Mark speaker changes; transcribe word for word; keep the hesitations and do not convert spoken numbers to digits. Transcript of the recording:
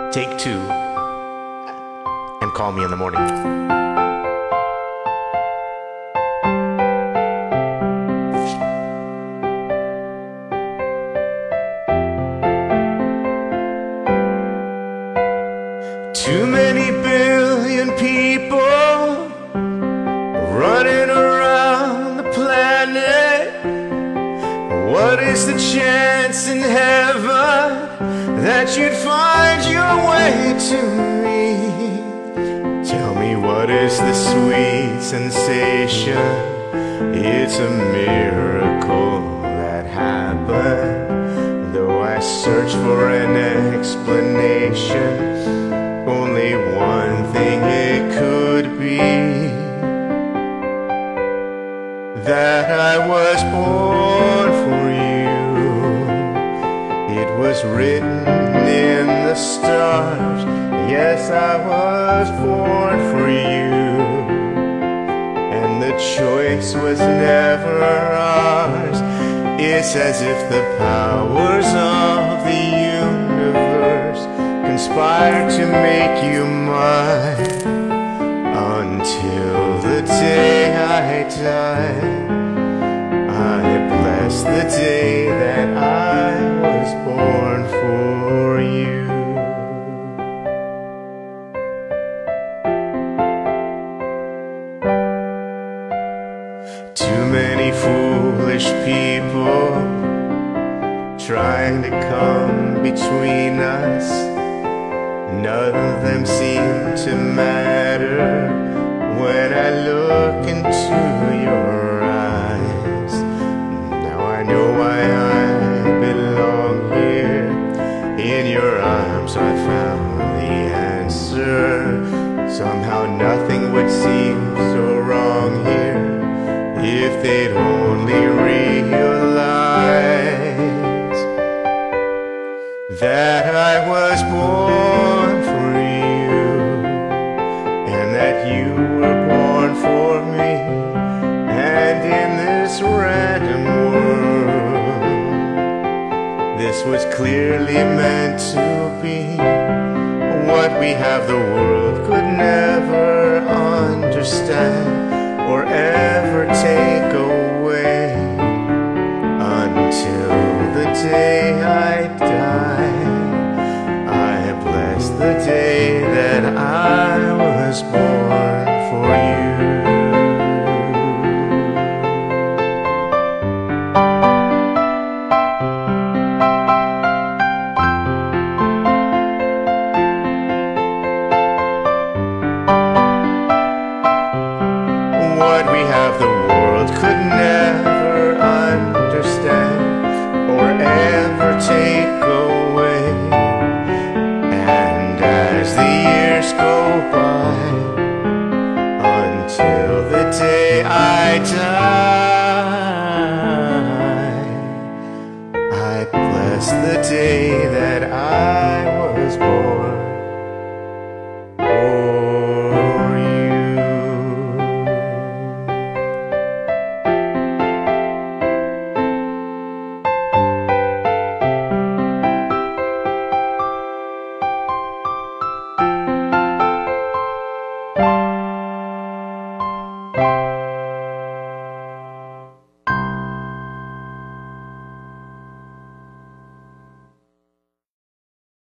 Speaker 1: Take two, and call me in the morning. Too many billion people running around the planet. What is the chance in heaven that you'd find your way to me? Tell me, what is the sweet sensation? It's a miracle that happened. Though I search for an explanation, only one thing it could be: that I was born for you. It was written in the stars. Yes, I was born for you, and the choice was never ours. It's as if the powers of the universe conspire to make you mine. Until the day I die, I bless the day that I was born for you. Too many foolish people trying to come between us. None of them seem to matter when I look into your eyes. Now I know why I belong here. In your arms I found the answer. Somehow nothing would seem so wrong here if they'd only realize that I was born for you, and that you were born for me. And in this random world, this was clearly meant to be. What we have the world could never understand or ever take away, until the day I die. I bless the day that I was born for you. What we have the world could never understand or ever take away. And as the years go by, until the day I die, I bless the day